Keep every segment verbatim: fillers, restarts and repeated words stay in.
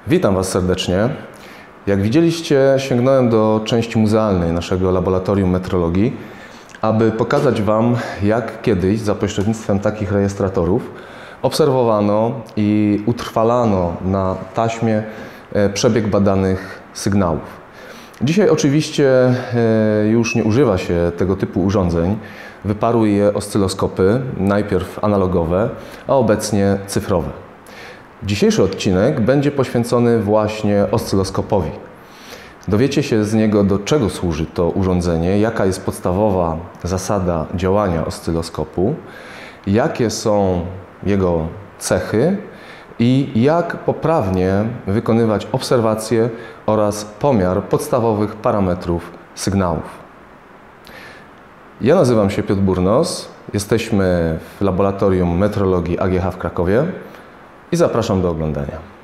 Witam Was serdecznie. Jak widzieliście, sięgnąłem do części muzealnej naszego laboratorium metrologii, aby pokazać Wam, jak kiedyś za pośrednictwem takich rejestratorów obserwowano i utrwalano na taśmie przebieg badanych sygnałów. Dzisiaj oczywiście już nie używa się tego typu urządzeń. Wyparły je oscyloskopy, najpierw analogowe, a obecnie cyfrowe. Dzisiejszy odcinek będzie poświęcony właśnie oscyloskopowi. Dowiecie się z niego, do czego służy to urządzenie, jaka jest podstawowa zasada działania oscyloskopu, jakie są jego cechy i jak poprawnie wykonywać obserwacje oraz pomiar podstawowych parametrów sygnałów. Ja nazywam się Piotr Burnos, jesteśmy w Laboratorium Metrologii A G H w Krakowie i zapraszam do oglądania.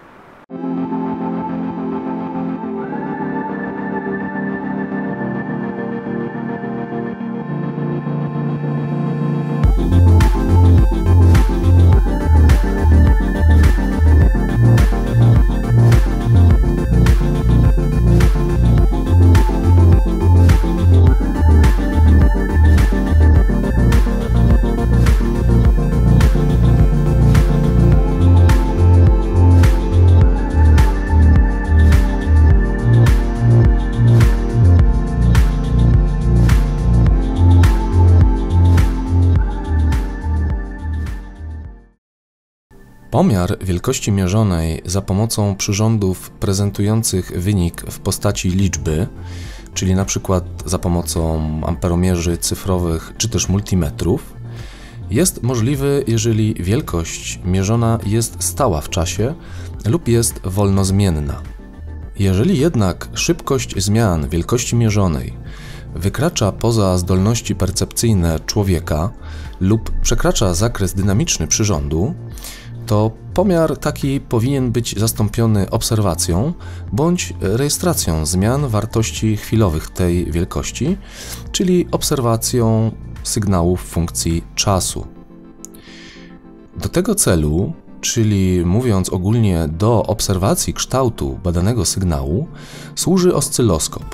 Pomiar wielkości mierzonej za pomocą przyrządów prezentujących wynik w postaci liczby, czyli na przykład za pomocą amperomierzy cyfrowych czy też multimetrów, jest możliwy, jeżeli wielkość mierzona jest stała w czasie lub jest wolnozmienna. Jeżeli jednak szybkość zmian wielkości mierzonej wykracza poza zdolności percepcyjne człowieka lub przekracza zakres dynamiczny przyrządu, to pomiar taki powinien być zastąpiony obserwacją bądź rejestracją zmian wartości chwilowych tej wielkości, czyli obserwacją sygnałów funkcji czasu. Do tego celu, czyli mówiąc ogólnie do obserwacji kształtu badanego sygnału, służy oscyloskop.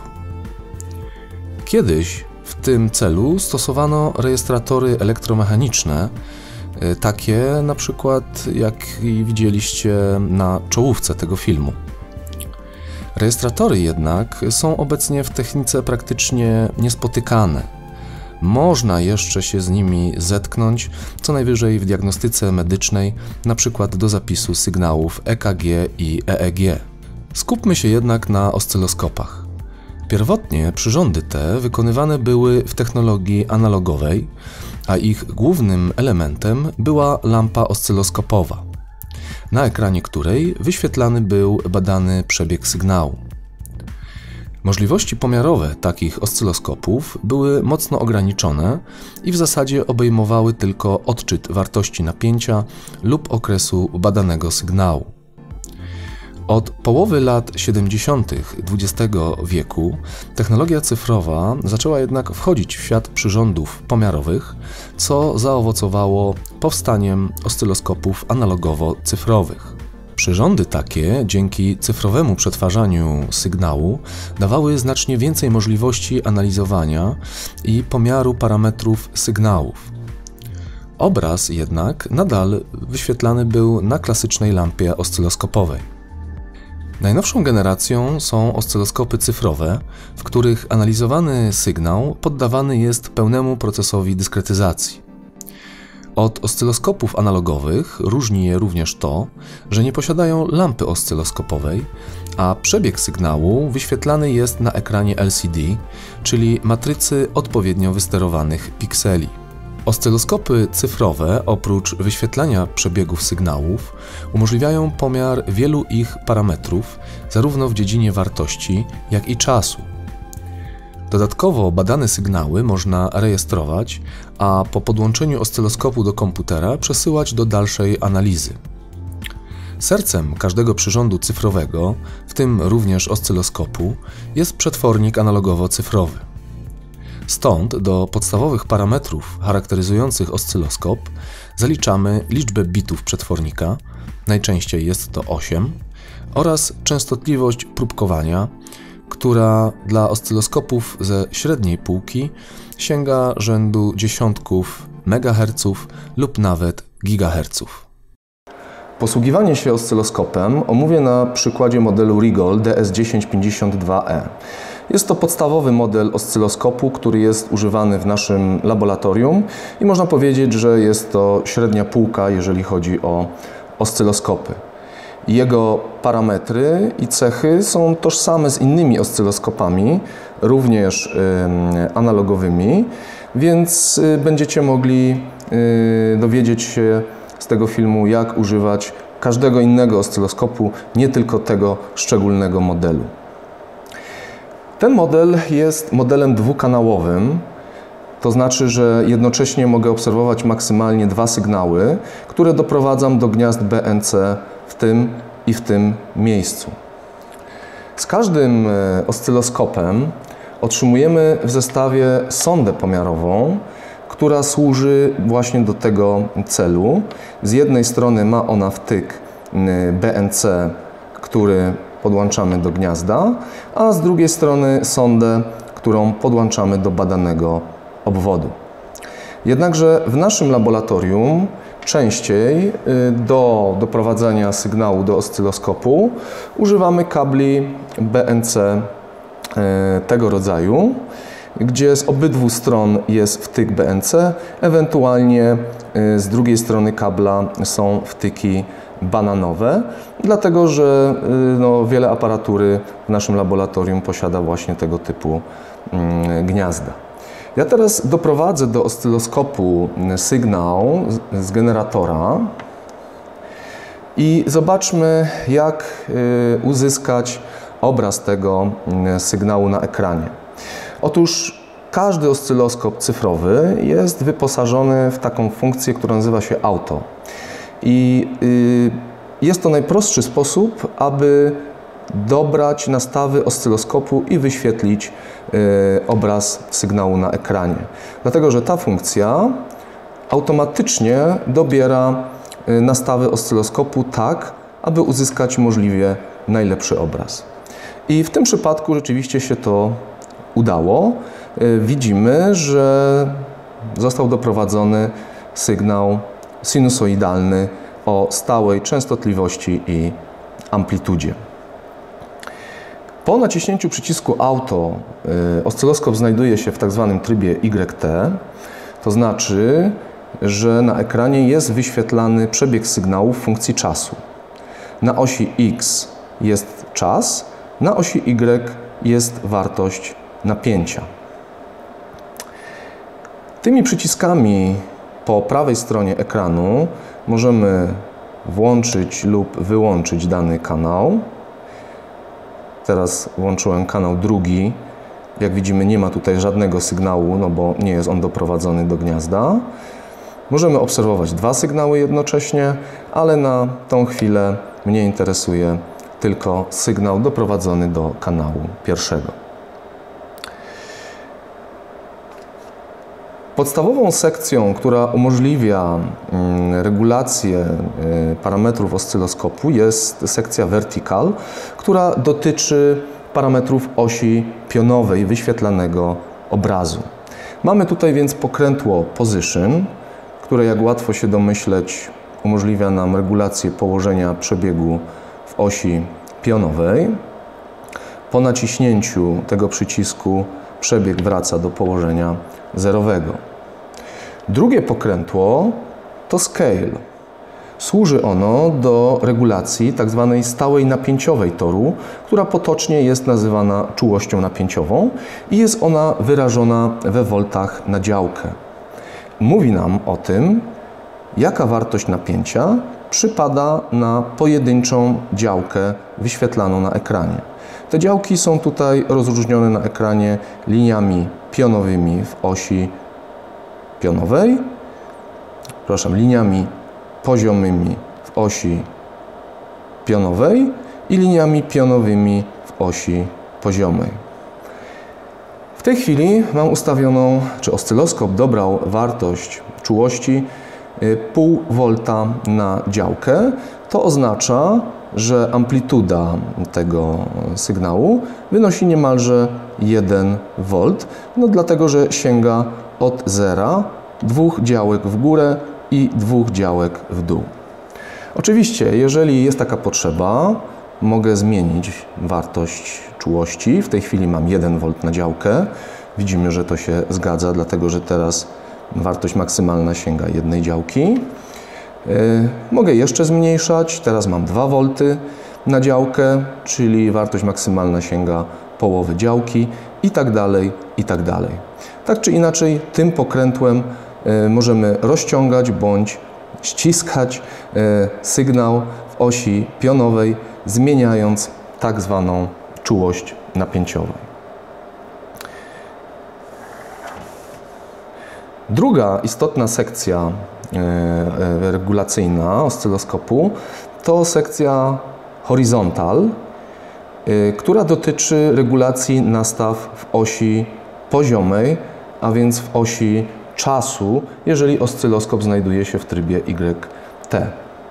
Kiedyś w tym celu stosowano rejestratory elektromechaniczne, takie na przykład jak widzieliście na czołówce tego filmu. Rejestratory jednak są obecnie w technice praktycznie niespotykane. Można jeszcze się z nimi zetknąć, co najwyżej w diagnostyce medycznej, na przykład do zapisu sygnałów E K G i E E G. Skupmy się jednak na oscyloskopach. Pierwotnie przyrządy te wykonywane były w technologii analogowej, a ich głównym elementem była lampa oscyloskopowa, na ekranie której wyświetlany był badany przebieg sygnału. Możliwości pomiarowe takich oscyloskopów były mocno ograniczone i w zasadzie obejmowały tylko odczyt wartości napięcia lub okresu badanego sygnału. Od połowy lat siedemdziesiątych dwudziestego wieku technologia cyfrowa zaczęła jednak wchodzić w świat przyrządów pomiarowych, co zaowocowało powstaniem oscyloskopów analogowo-cyfrowych. Przyrządy takie dzięki cyfrowemu przetwarzaniu sygnału dawały znacznie więcej możliwości analizowania i pomiaru parametrów sygnałów. Obraz jednak nadal wyświetlany był na klasycznej lampie oscyloskopowej. Najnowszą generacją są oscyloskopy cyfrowe, w których analizowany sygnał poddawany jest pełnemu procesowi dyskretyzacji. Od oscyloskopów analogowych różni je również to, że nie posiadają lampy oscyloskopowej, a przebieg sygnału wyświetlany jest na ekranie L C D, czyli matrycy odpowiednio wysterowanych pikseli. Oscyloskopy cyfrowe, oprócz wyświetlania przebiegów sygnałów, umożliwiają pomiar wielu ich parametrów, zarówno w dziedzinie wartości, jak i czasu. Dodatkowo badane sygnały można rejestrować, a po podłączeniu oscyloskopu do komputera przesyłać do dalszej analizy. Sercem każdego przyrządu cyfrowego, w tym również oscyloskopu, jest przetwornik analogowo-cyfrowy. Stąd do podstawowych parametrów charakteryzujących oscyloskop zaliczamy liczbę bitów przetwornika, najczęściej jest to osiem, oraz częstotliwość próbkowania, która dla oscyloskopów ze średniej półki sięga rzędu dziesiątków megaherców lub nawet gigaherców. Posługiwanie się oscyloskopem omówię na przykładzie modelu Rigol D S tysiąc pięćdziesiąt dwa E. Jest to podstawowy model oscyloskopu, który jest używany w naszym laboratorium i można powiedzieć, że jest to średnia półka, jeżeli chodzi o oscyloskopy. Jego parametry i cechy są tożsame z innymi oscyloskopami, również y, analogowymi, więc y, będziecie mogli y, dowiedzieć się z tego filmu, jak używać każdego innego oscyloskopu, nie tylko tego szczególnego modelu. Ten model jest modelem dwukanałowym, to znaczy, że jednocześnie mogę obserwować maksymalnie dwa sygnały, które doprowadzam do gniazd B N C w tym i w tym miejscu. Z każdym oscyloskopem otrzymujemy w zestawie sondę pomiarową, która służy właśnie do tego celu. Z jednej strony ma ona wtyk B N C, który podłączamy do gniazda, a z drugiej strony sondę, którą podłączamy do badanego obwodu. Jednakże w naszym laboratorium częściej do doprowadzenia sygnału do oscyloskopu używamy kabli B N C tego rodzaju, gdzie z obydwu stron jest wtyk B N C, ewentualnie z drugiej strony kabla są wtyki bananowe, dlatego że no, wiele aparatury w naszym laboratorium posiada właśnie tego typu gniazda. Ja teraz doprowadzę do oscyloskopu sygnał z generatora i zobaczmy, jak uzyskać obraz tego sygnału na ekranie. Otóż każdy oscyloskop cyfrowy jest wyposażony w taką funkcję, która nazywa się auto. I jest to najprostszy sposób, aby dobrać nastawy oscyloskopu i wyświetlić obraz sygnału na ekranie. Dlatego, że ta funkcja automatycznie dobiera nastawy oscyloskopu tak, aby uzyskać możliwie najlepszy obraz. I w tym przypadku rzeczywiście się to udało. Widzimy, że został doprowadzony sygnał sinusoidalny o stałej częstotliwości i amplitudzie. Po naciśnięciu przycisku Auto oscyloskop znajduje się w tak zwanym trybie Y T, to znaczy, że na ekranie jest wyświetlany przebieg sygnału w funkcji czasu. Na osi X jest czas, na osi Y jest wartość napięcia. Tymi przyciskami po prawej stronie ekranu możemy włączyć lub wyłączyć dany kanał. Teraz włączyłem kanał drugi. Jak widzimy, nie ma tutaj żadnego sygnału, no bo nie jest on doprowadzony do gniazda. Możemy obserwować dwa sygnały jednocześnie, ale na tą chwilę mnie interesuje tylko sygnał doprowadzony do kanału pierwszego. Podstawową sekcją, która umożliwia regulację parametrów oscyloskopu, jest sekcja vertical, która dotyczy parametrów osi pionowej wyświetlanego obrazu. Mamy tutaj więc pokrętło position, które, jak łatwo się domyśleć, umożliwia nam regulację położenia przebiegu w osi pionowej. Po naciśnięciu tego przycisku przebieg wraca do położenia zerowego. Drugie pokrętło to scale. Służy ono do regulacji tzw. stałej napięciowej toru, która potocznie jest nazywana czułością napięciową i jest ona wyrażona we voltach na działkę. Mówi nam o tym, jaka wartość napięcia przypada na pojedynczą działkę wyświetlaną na ekranie. Te działki są tutaj rozróżnione na ekranie liniami pionowymi w osi pionowej, przepraszam, liniami poziomymi w osi pionowej i liniami pionowymi w osi poziomej. W tej chwili mam ustawioną, czy oscyloskop dobrał wartość czułości pół wolta na działkę. To oznacza, że amplituda tego sygnału wynosi niemalże jeden wolt, no dlatego, że sięga od zera, dwóch działek w górę i dwóch działek w dół. Oczywiście, jeżeli jest taka potrzeba, mogę zmienić wartość czułości. W tej chwili mam jeden wolt na działkę. Widzimy, że to się zgadza, dlatego że teraz wartość maksymalna sięga jednej działki. Mogę jeszcze zmniejszać. Teraz mam dwa wolty na działkę, czyli wartość maksymalna sięga połowy działki i tak dalej, i tak dalej. Tak czy inaczej, tym pokrętłem możemy rozciągać bądź ściskać sygnał w osi pionowej, zmieniając tak zwaną czułość napięciową. Druga istotna sekcja regulacyjna oscyloskopu to sekcja horizontal, która dotyczy regulacji nastaw w osi poziomej, a więc w osi czasu, jeżeli oscyloskop znajduje się w trybie Y T.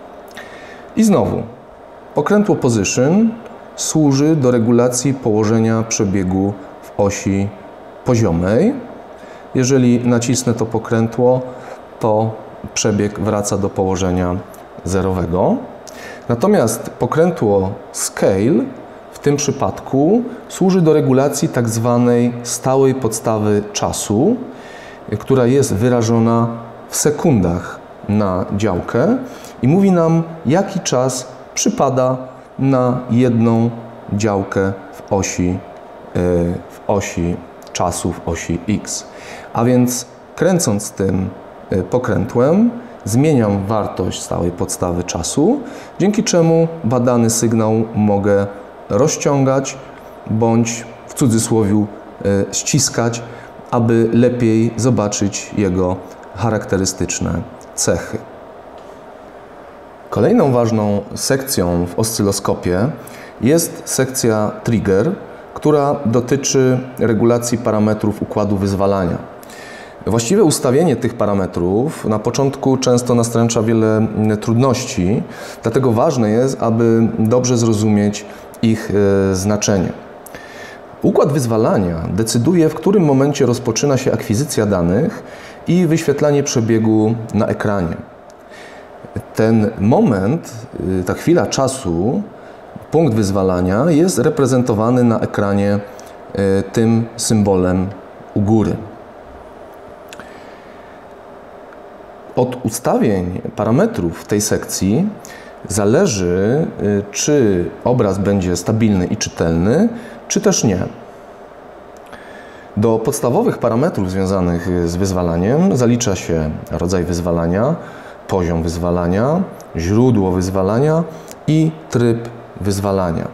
I znowu, pokrętło position służy do regulacji położenia przebiegu w osi poziomej. Jeżeli nacisnę to pokrętło, to przebieg wraca do położenia zerowego. Natomiast pokrętło scale w tym przypadku służy do regulacji tak zwanej stałej podstawy czasu, która jest wyrażona w sekundach na działkę i mówi nam, jaki czas przypada na jedną działkę w osi, w osi czasu, w osi X. A więc kręcąc tym pokrętłem zmieniam wartość stałej podstawy czasu, dzięki czemu badany sygnał mogę rozciągać bądź w cudzysłowie ściskać, aby lepiej zobaczyć jego charakterystyczne cechy. Kolejną ważną sekcją w oscyloskopie jest sekcja trigger, która dotyczy regulacji parametrów układu wyzwalania. Właściwe ustawienie tych parametrów na początku często nastręcza wiele trudności, dlatego ważne jest, aby dobrze zrozumieć ich znaczenie. Układ wyzwalania decyduje, w którym momencie rozpoczyna się akwizycja danych i wyświetlanie przebiegu na ekranie. Ten moment, ta chwila czasu, punkt wyzwalania jest reprezentowany na ekranie tym symbolem u góry. Od ustawień parametrów w tej sekcji zależy, czy obraz będzie stabilny i czytelny, czy też nie. Do podstawowych parametrów związanych z wyzwalaniem zalicza się rodzaj wyzwalania, poziom wyzwalania, źródło wyzwalania i tryb wyzwalania.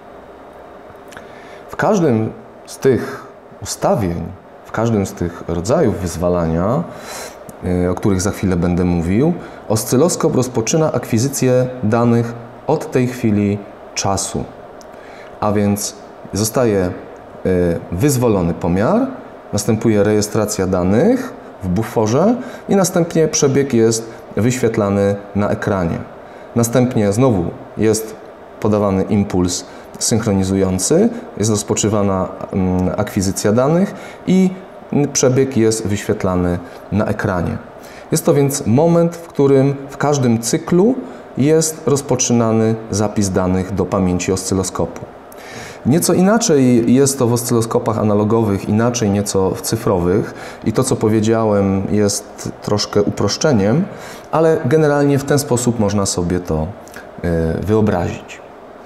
W każdym z tych ustawień, w każdym z tych rodzajów wyzwalania, o których za chwilę będę mówił, oscyloskop rozpoczyna akwizycję danych od tej chwili czasu. A więc zostaje wyzwolony pomiar, następuje rejestracja danych w buforze i następnie przebieg jest wyświetlany na ekranie. Następnie znowu jest podawany impuls synchronizujący, jest rozpoczywana akwizycja danych i przebieg jest wyświetlany na ekranie. Jest to więc moment, w którym w każdym cyklu jest rozpoczynany zapis danych do pamięci oscyloskopu. Nieco inaczej jest to w oscyloskopach analogowych, inaczej nieco w cyfrowych i to, co powiedziałem, jest troszkę uproszczeniem, ale generalnie w ten sposób można sobie to wyobrazić.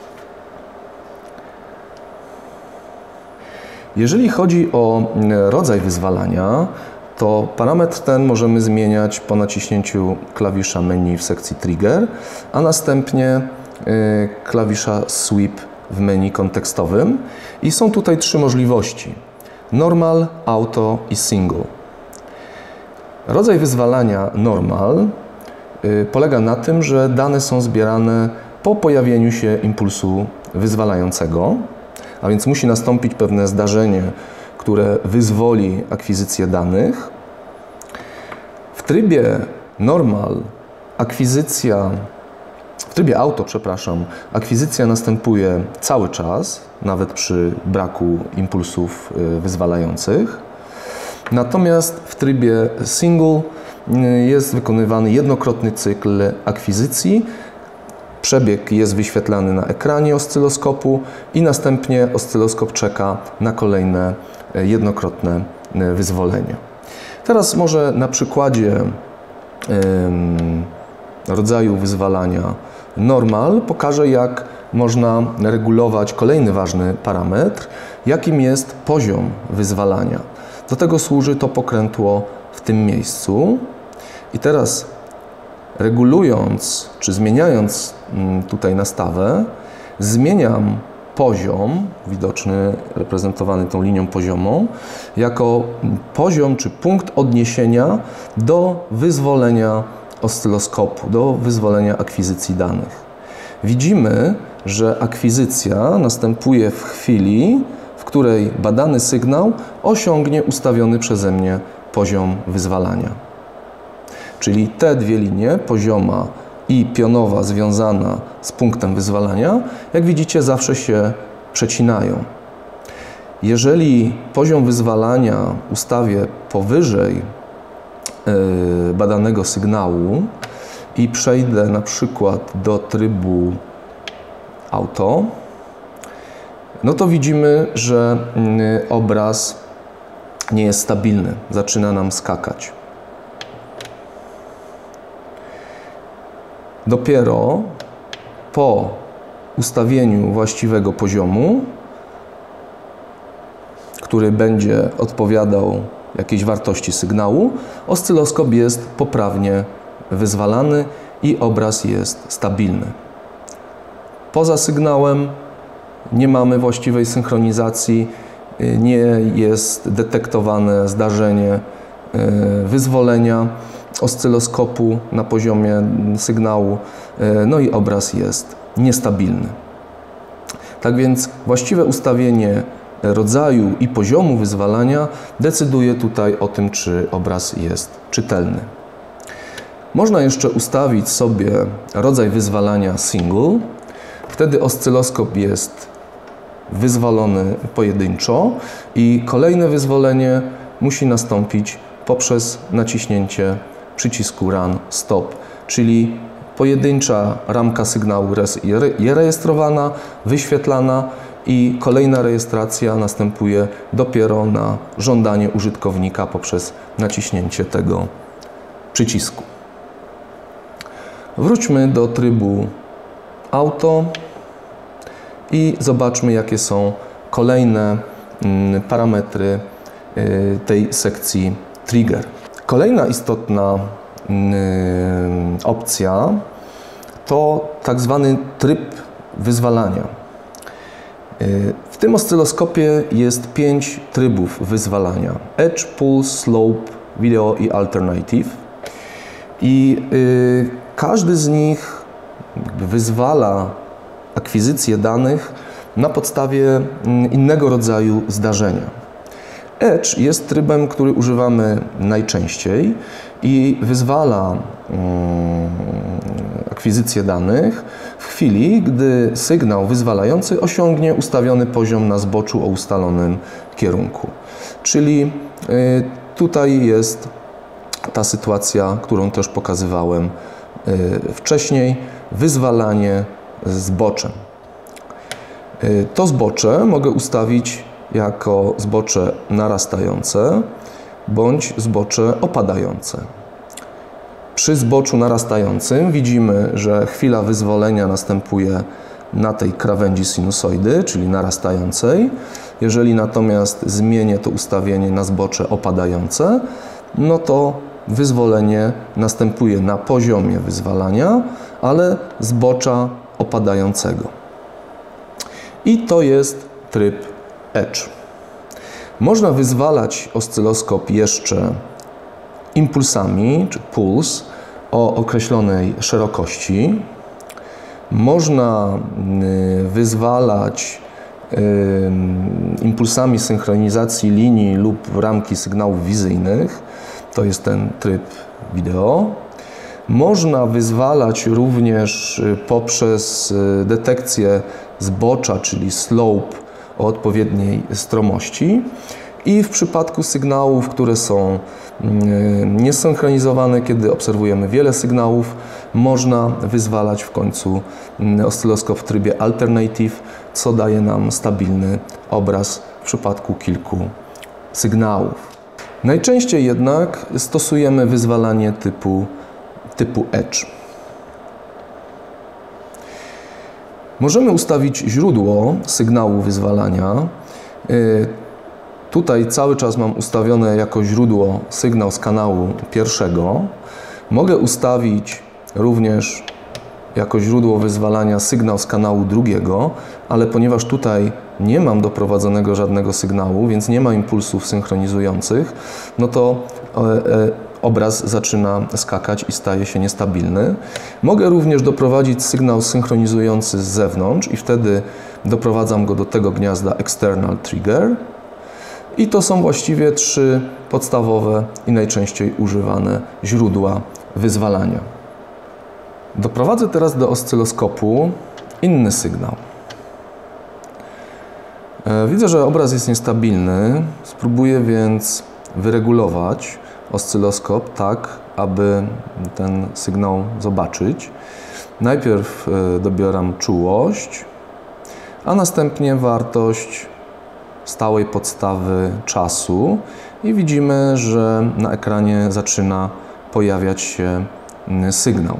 Jeżeli chodzi o rodzaj wyzwalania, to parametr ten możemy zmieniać po naciśnięciu klawisza menu w sekcji trigger, a następnie klawisza sweep w menu kontekstowym. I są tutaj trzy możliwości: normal, auto i single. Rodzaj wyzwalania normal polega na tym, że dane są zbierane po pojawieniu się impulsu wyzwalającego, a więc musi nastąpić pewne zdarzenie, które wyzwoli akwizycję danych. W trybie normal, akwizycja, w trybie auto, przepraszam, akwizycja następuje cały czas, nawet przy braku impulsów wyzwalających. Natomiast w trybie single jest wykonywany jednokrotny cykl akwizycji. Przebieg jest wyświetlany na ekranie oscyloskopu i następnie oscyloskop czeka na kolejne jednokrotne wyzwolenie. Teraz może na przykładzie ym, rodzaju wyzwalania normal pokażę, jak można regulować kolejny ważny parametr, jakim jest poziom wyzwalania. Do tego służy to pokrętło w tym miejscu. I teraz regulując, czy zmieniając tutaj nastawę, zmieniam poziom, widoczny, reprezentowany tą linią poziomą, jako poziom czy punkt odniesienia do wyzwolenia oscyloskopu, do wyzwolenia akwizycji danych. Widzimy, że akwizycja następuje w chwili, w której badany sygnał osiągnie ustawiony przeze mnie poziom wyzwalania. Czyli te dwie linie, pozioma i pionowa związana z punktem wyzwalania, jak widzicie, zawsze się przecinają. Jeżeli poziom wyzwalania ustawię powyżej yy, badanego sygnału i przejdę na przykład do trybu auto, no to widzimy, że yy, obraz nie jest stabilny, zaczyna nam skakać. Dopiero po ustawieniu właściwego poziomu, który będzie odpowiadał jakiejś wartości sygnału, oscyloskop jest poprawnie wyzwalany i obraz jest stabilny. Poza sygnałem nie mamy właściwej synchronizacji, nie jest detektowane zdarzenie wyzwolenia oscyloskopu na poziomie sygnału, no i obraz jest niestabilny. Tak więc właściwe ustawienie rodzaju i poziomu wyzwalania decyduje tutaj o tym, czy obraz jest czytelny. Można jeszcze ustawić sobie rodzaj wyzwalania single. Wtedy oscyloskop jest wyzwolony pojedynczo i kolejne wyzwolenie musi nastąpić poprzez naciśnięcie przycisku Run Stop, czyli pojedyncza ramka sygnału jest rejestrowana, wyświetlana i kolejna rejestracja następuje dopiero na żądanie użytkownika poprzez naciśnięcie tego przycisku. Wróćmy do trybu auto i zobaczmy, jakie są kolejne parametry tej sekcji trigger. Kolejna istotna opcja to tak zwany tryb wyzwalania. W tym oscyloskopie jest pięć trybów wyzwalania: Edge, Pulse, Slope, Video i Alternative. I każdy z nich wyzwala akwizycję danych na podstawie innego rodzaju zdarzenia. Edge jest trybem, który używamy najczęściej i wyzwala um, akwizycję danych w chwili, gdy sygnał wyzwalający osiągnie ustawiony poziom na zboczu o ustalonym kierunku. Czyli y, tutaj jest ta sytuacja, którą też pokazywałem y, wcześniej, wyzwalanie zboczem. Y, to zbocze mogę ustawić jako zbocze narastające bądź zbocze opadające. Przy zboczu narastającym widzimy, że chwila wyzwolenia następuje na tej krawędzi sinusoidy, czyli narastającej. Jeżeli natomiast zmienię to ustawienie na zbocze opadające, no to wyzwolenie następuje na poziomie wyzwalania, ale zbocza opadającego. I to jest tryb Edge. Można wyzwalać oscyloskop jeszcze impulsami, czy puls, o określonej szerokości. Można wyzwalać impulsami synchronizacji linii lub ramki sygnałów wizyjnych. To jest ten tryb wideo. Można wyzwalać również poprzez detekcję zbocza, czyli slope o odpowiedniej stromości. I w przypadku sygnałów, które są niesynchronizowane, kiedy obserwujemy wiele sygnałów, można wyzwalać w końcu oscyloskop w trybie alternative, co daje nam stabilny obraz w przypadku kilku sygnałów. Najczęściej jednak stosujemy wyzwalanie typu, typu Edge. Możemy ustawić źródło sygnału wyzwalania. Tutaj cały czas mam ustawione jako źródło sygnał z kanału pierwszego. Mogę ustawić również jako źródło wyzwalania sygnał z kanału drugiego, ale ponieważ tutaj nie mam doprowadzonego żadnego sygnału, więc nie ma impulsów synchronizujących, no to e, e, obraz zaczyna skakać i staje się niestabilny. Mogę również doprowadzić sygnał synchronizujący z zewnątrz i wtedy doprowadzam go do tego gniazda External Trigger. I to są właściwie trzy podstawowe i najczęściej używane źródła wyzwalania. Doprowadzę teraz do oscyloskopu inny sygnał. Widzę, że obraz jest niestabilny. Spróbuję więc wyregulować oscyloskop tak, aby ten sygnał zobaczyć. Najpierw dobieram czułość, a następnie wartość stałej podstawy czasu i widzimy, że na ekranie zaczyna pojawiać się sygnał.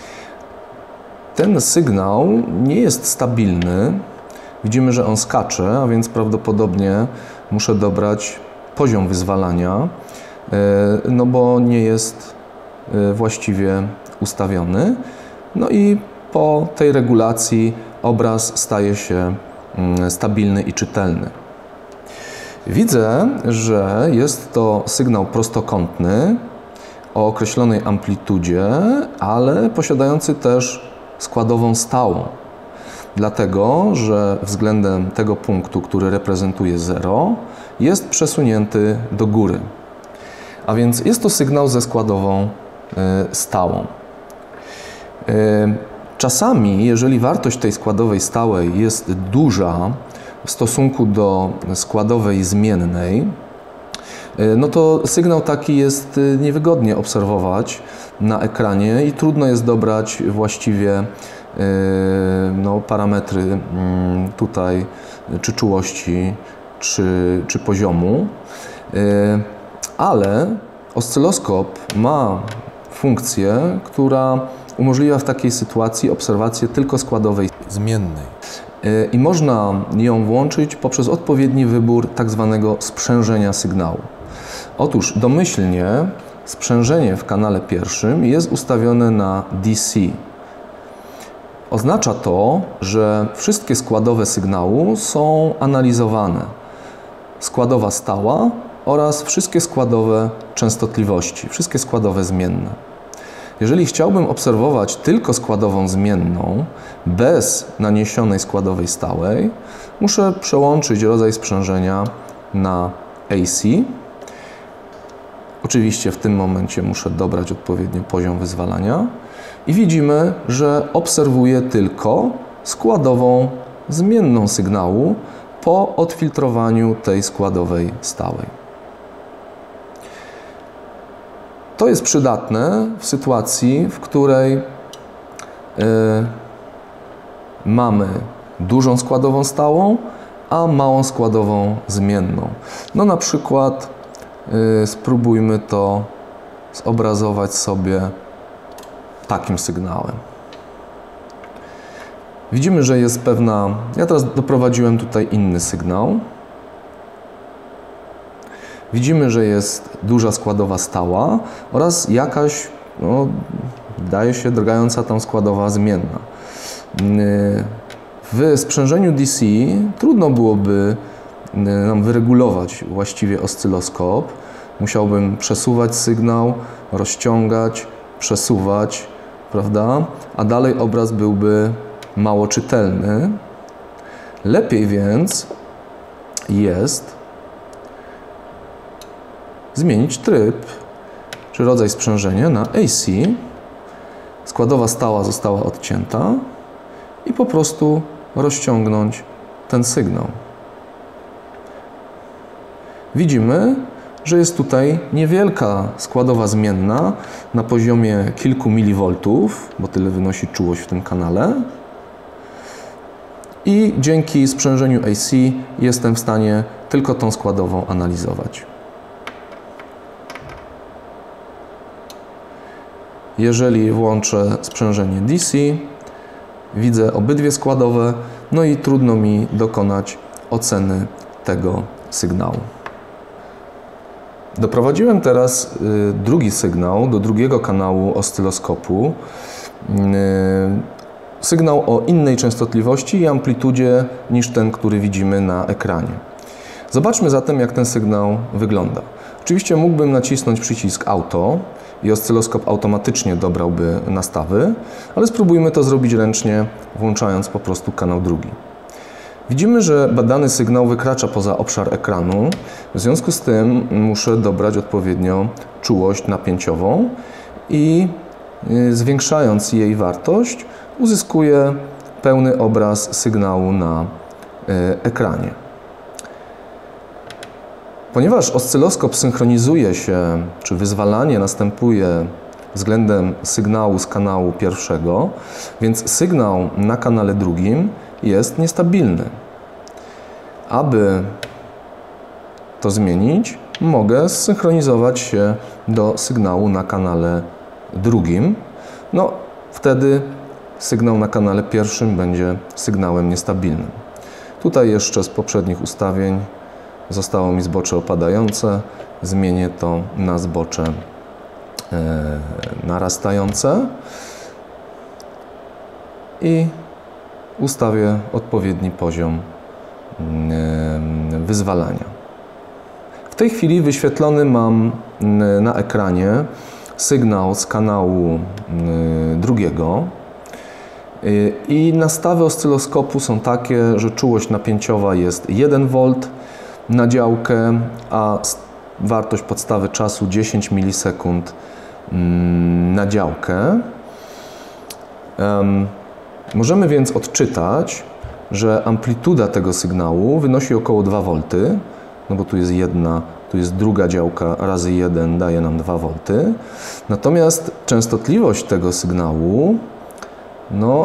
Ten sygnał nie jest stabilny. Widzimy, że on skacze, a więc prawdopodobnie muszę dobrać poziom wyzwalania, no bo nie jest właściwie ustawiony. No i po tej regulacji obraz staje się stabilny i czytelny. Widzę, że jest to sygnał prostokątny o określonej amplitudzie, ale posiadający też składową stałą. Dlatego, że względem tego punktu, który reprezentuje zero, jest przesunięty do góry. A więc jest to sygnał ze składową stałą. Czasami, jeżeli wartość tej składowej stałej jest duża w stosunku do składowej zmiennej, no to sygnał taki jest niewygodnie obserwować na ekranie i trudno jest dobrać właściwie no, parametry tutaj czy czułości, czy, czy poziomu. Ale oscyloskop ma funkcję, która umożliwia w takiej sytuacji obserwację tylko składowej zmiennej. I można ją włączyć poprzez odpowiedni wybór tak zwanego sprzężenia sygnału. Otóż domyślnie sprzężenie w kanale pierwszym jest ustawione na D C. Oznacza to, że wszystkie składowe sygnału są analizowane. Składowa stała oraz wszystkie składowe częstotliwości, wszystkie składowe zmienne. Jeżeli chciałbym obserwować tylko składową zmienną, bez naniesionej składowej stałej, muszę przełączyć rodzaj sprzężenia na A C. Oczywiście w tym momencie muszę dobrać odpowiednio poziom wyzwalania i widzimy, że obserwuję tylko składową zmienną sygnału po odfiltrowaniu tej składowej stałej. To jest przydatne w sytuacji, w której yy, mamy dużą składową stałą, a małą składową zmienną. No na przykład yy, spróbujmy to zobrazować sobie takim sygnałem. Widzimy, że jest pewna... Ja teraz doprowadziłem tutaj inny sygnał. Widzimy, że jest duża składowa stała oraz jakaś, no, wydaje się, drgająca tam składowa zmienna. W sprzężeniu D C trudno byłoby nam wyregulować właściwie oscyloskop. Musiałbym przesuwać sygnał, rozciągać, przesuwać, prawda? A dalej obraz byłby mało czytelny. Lepiej więc jest zmienić tryb czy rodzaj sprzężenia na A C składowa stała została odcięta i po prostu rozciągnąć ten sygnał. Widzimy, że jest tutaj niewielka składowa zmienna na poziomie kilku miliwoltów, bo tyle wynosi czułość w tym kanale. I dzięki sprzężeniu A C jestem w stanie tylko tą składową analizować. Jeżeli włączę sprzężenie D C, widzę obydwie składowe, no i trudno mi dokonać oceny tego sygnału. Doprowadziłem teraz drugi sygnał do drugiego kanału oscyloskopu. Sygnał o innej częstotliwości i amplitudzie niż ten, który widzimy na ekranie. Zobaczmy zatem, jak ten sygnał wygląda. Oczywiście mógłbym nacisnąć przycisk Auto i oscyloskop automatycznie dobrałby nastawy, ale spróbujmy to zrobić ręcznie, włączając po prostu kanał drugi. Widzimy, że badany sygnał wykracza poza obszar ekranu, w związku z tym muszę dobrać odpowiednio czułość napięciową i zwiększając jej wartość uzyskuję pełny obraz sygnału na ekranie. Ponieważ oscyloskop synchronizuje się, czy wyzwalanie następuje względem sygnału z kanału pierwszego, więc sygnał na kanale drugim jest niestabilny. Aby to zmienić, mogę zsynchronizować się do sygnału na kanale drugim. No, wtedy sygnał na kanale pierwszym będzie sygnałem niestabilnym. Tutaj jeszcze z poprzednich ustawień zostało mi zbocze opadające. Zmienię to na zbocze e, narastające i ustawię odpowiedni poziom e, wyzwalania. W tej chwili wyświetlony mam na ekranie sygnał z kanału e, drugiego. I nastawy oscyloskopu są takie, że czułość napięciowa jest jeden wolt na działkę, a wartość podstawy czasu dziesięć milisekund na działkę. Możemy więc odczytać, że amplituda tego sygnału wynosi około dwa wolty, no bo tu jest jedna, tu jest druga działka razy jeden daje nam dwa wolty. Natomiast częstotliwość tego sygnału, no,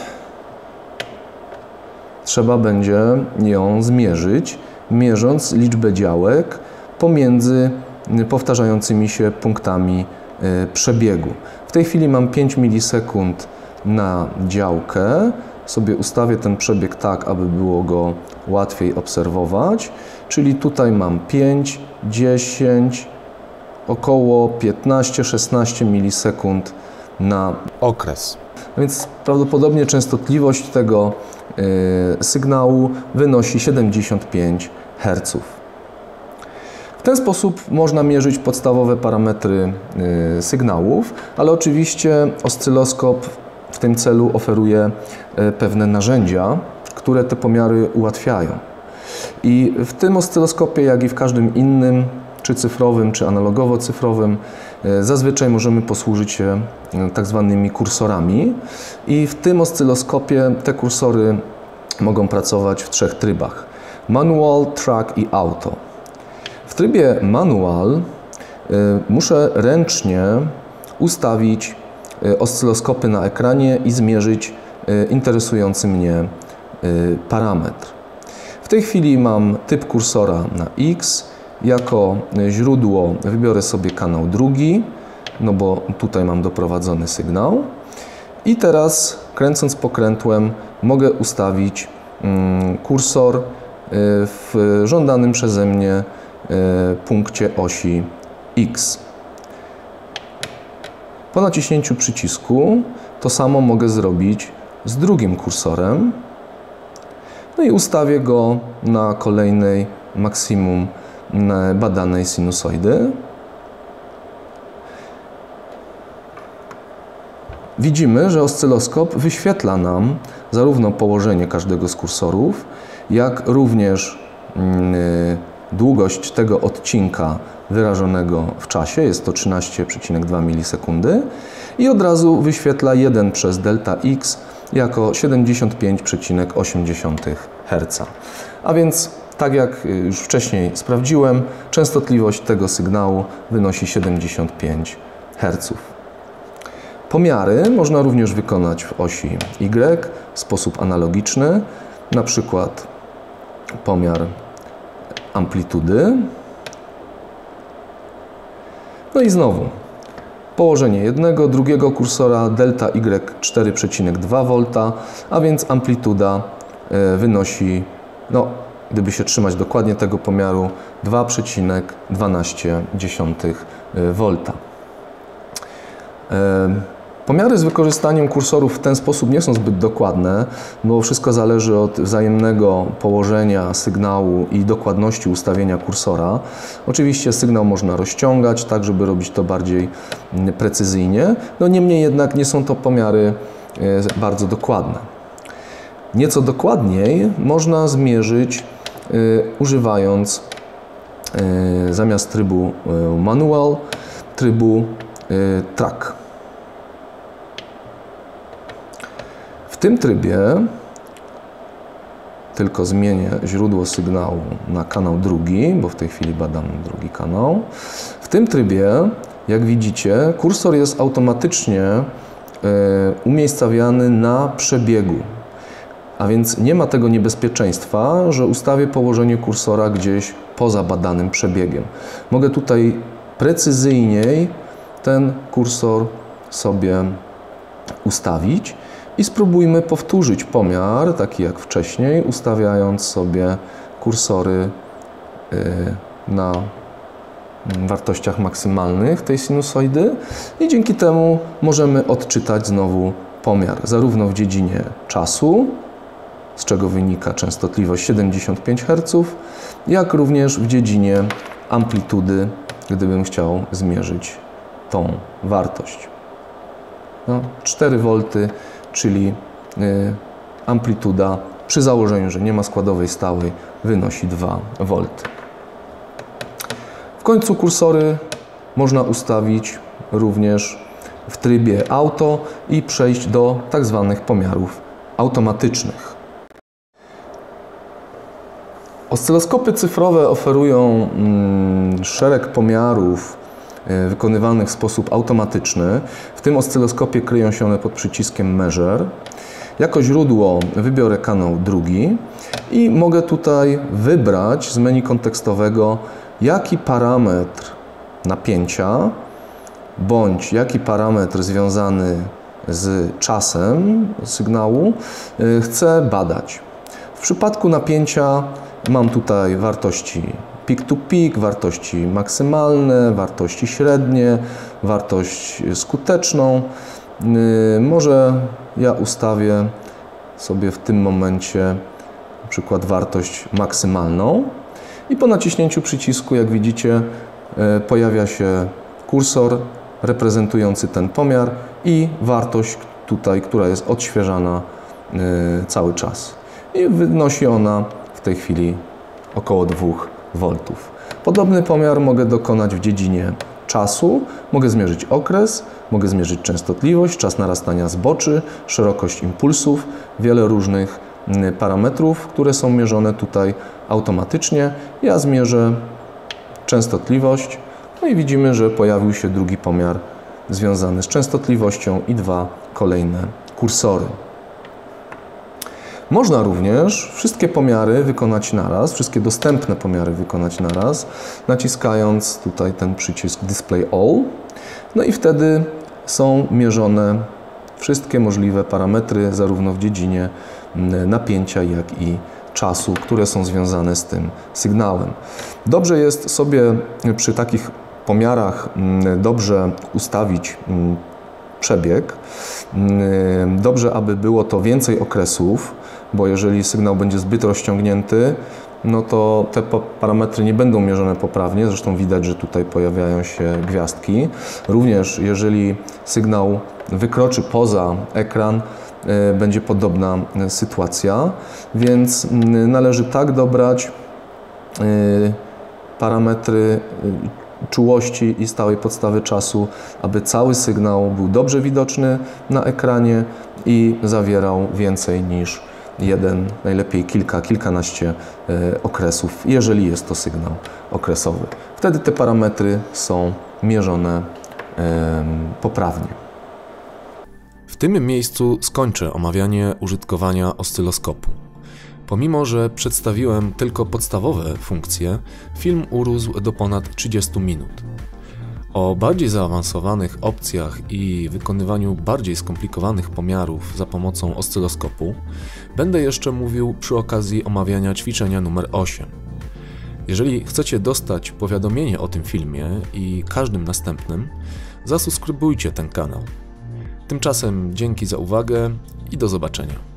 trzeba będzie ją zmierzyć, mierząc liczbę działek pomiędzy powtarzającymi się punktami przebiegu. W tej chwili mam pięć milisekund na działkę. Sobie ustawię ten przebieg tak, aby było go łatwiej obserwować. Czyli tutaj mam pięć, dziesięć, około piętnaście szesnaście milisekund na okres. Więc prawdopodobnie częstotliwość tego y, sygnału wynosi siedemdziesiąt pięć herców. W ten sposób można mierzyć podstawowe parametry y, sygnałów, ale oczywiście oscyloskop w tym celu oferuje y, pewne narzędzia, które te pomiary ułatwiają. I w tym oscyloskopie, jak i w każdym innym, czy cyfrowym, czy analogowo-cyfrowym, zazwyczaj możemy posłużyć się tak zwanymi kursorami i w tym oscyloskopie te kursory mogą pracować w trzech trybach: manual, track i auto. W trybie manual muszę ręcznie ustawić oscyloskopy na ekranie i zmierzyć interesujący mnie parametr. W tej chwili mam typ kursora na X. Jako źródło wybiorę sobie kanał drugi, no bo tutaj mam doprowadzony sygnał. I teraz, kręcąc pokrętłem, mogę ustawić kursor w żądanym przeze mnie punkcie osi X. Po naciśnięciu przycisku to samo mogę zrobić z drugim kursorem. No i ustawię go na kolejnej maksimum badanej sinusoidy. Widzimy, że oscyloskop wyświetla nam zarówno położenie każdego z kursorów, jak również długość tego odcinka wyrażonego w czasie, jest to trzynaście przecinek dwa milisekundy, i od razu wyświetla jeden przez delta X jako siedemdziesiąt pięć przecinek osiem herca. A więc, tak jak już wcześniej sprawdziłem, częstotliwość tego sygnału wynosi siedemdziesiąt pięć herców. Pomiary można również wykonać w osi Y w sposób analogiczny, na przykład pomiar amplitudy. No i znowu położenie jednego, drugiego kursora, delta Y cztery przecinek dwa V, a więc amplituda wynosi, no, gdyby się trzymać dokładnie tego pomiaru, dwa przecinek dwanaście V. Pomiary z wykorzystaniem kursorów w ten sposób nie są zbyt dokładne, bo wszystko zależy od wzajemnego położenia sygnału i dokładności ustawienia kursora. Oczywiście sygnał można rozciągać, tak żeby robić to bardziej precyzyjnie, no niemniej jednak nie są to pomiary bardzo dokładne. Nieco dokładniej można zmierzyć y, używając y, zamiast trybu y, manual, trybu y, track. W tym trybie tylko zmienię źródło sygnału na kanał drugi, bo w tej chwili badam drugi kanał. W tym trybie, jak widzicie, kursor jest automatycznie y, umiejscawiany na przebiegu. A więc nie ma tego niebezpieczeństwa, że ustawię położenie kursora gdzieś poza badanym przebiegiem. Mogę tutaj precyzyjniej ten kursor sobie ustawić i spróbujmy powtórzyć pomiar, taki jak wcześniej, ustawiając sobie kursory na wartościach maksymalnych tej sinusoidy i dzięki temu możemy odczytać znowu pomiar, zarówno w dziedzinie czasu, z czego wynika częstotliwość siedemdziesiąt pięć herców, jak również w dziedzinie amplitudy, gdybym chciał zmierzyć tą wartość. No, cztery V, czyli y, amplituda przy założeniu, że nie ma składowej stałej, wynosi dwa V. W końcu kursory można ustawić również w trybie auto i przejść do tak zwanych pomiarów automatycznych. Oscyloskopy cyfrowe oferują mm, szereg pomiarów y, wykonywanych w sposób automatyczny. W tym oscyloskopie kryją się one pod przyciskiem Measure. Jako źródło wybiorę kanał drugi i mogę tutaj wybrać z menu kontekstowego, jaki parametr napięcia bądź jaki parametr związany z czasem sygnału y, chcę badać. W przypadku napięcia mam tutaj wartości peak-to-peak, wartości maksymalne, wartości średnie, wartość skuteczną. Yy, może ja ustawię sobie w tym momencie na przykład wartość maksymalną i po naciśnięciu przycisku, jak widzicie, yy, pojawia się kursor reprezentujący ten pomiar i wartość tutaj, która jest odświeżana yy, cały czas. I wynosi ona w tej chwili około dwóch V. Podobny pomiar mogę dokonać w dziedzinie czasu. Mogę zmierzyć okres, mogę zmierzyć częstotliwość, czas narastania zboczy, szerokość impulsów, wiele różnych parametrów, które są mierzone tutaj automatycznie. Ja zmierzę częstotliwość, no i widzimy, że pojawił się drugi pomiar związany z częstotliwością i dwa kolejne kursory. Można również wszystkie pomiary wykonać naraz, wszystkie dostępne pomiary wykonać naraz, naciskając tutaj ten przycisk Display All. No i wtedy są mierzone wszystkie możliwe parametry, zarówno w dziedzinie napięcia, jak i czasu, które są związane z tym sygnałem. Dobrze jest sobie przy takich pomiarach dobrze ustawić przebieg. Dobrze, aby było to więcej okresów, bo jeżeli sygnał będzie zbyt rozciągnięty, no to te parametry nie będą mierzone poprawnie. Zresztą widać, że tutaj pojawiają się gwiazdki. Również jeżeli sygnał wykroczy poza ekran, będzie podobna sytuacja, więc należy tak dobrać parametry czułości i stałej podstawy czasu, aby cały sygnał był dobrze widoczny na ekranie i zawierał więcej niż jeden, najlepiej kilka, kilkanaście okresów, jeżeli jest to sygnał okresowy. Wtedy te parametry są mierzone poprawnie. W tym miejscu skończę omawianie użytkowania oscyloskopu. Pomimo że przedstawiłem tylko podstawowe funkcje, film urósł do ponad trzydziestu minut. O bardziej zaawansowanych opcjach i wykonywaniu bardziej skomplikowanych pomiarów za pomocą oscyloskopu będę jeszcze mówił przy okazji omawiania ćwiczenia numer osiem. Jeżeli chcecie dostać powiadomienie o tym filmie i każdym następnym, zasubskrybujcie ten kanał. Tymczasem dzięki za uwagę i do zobaczenia.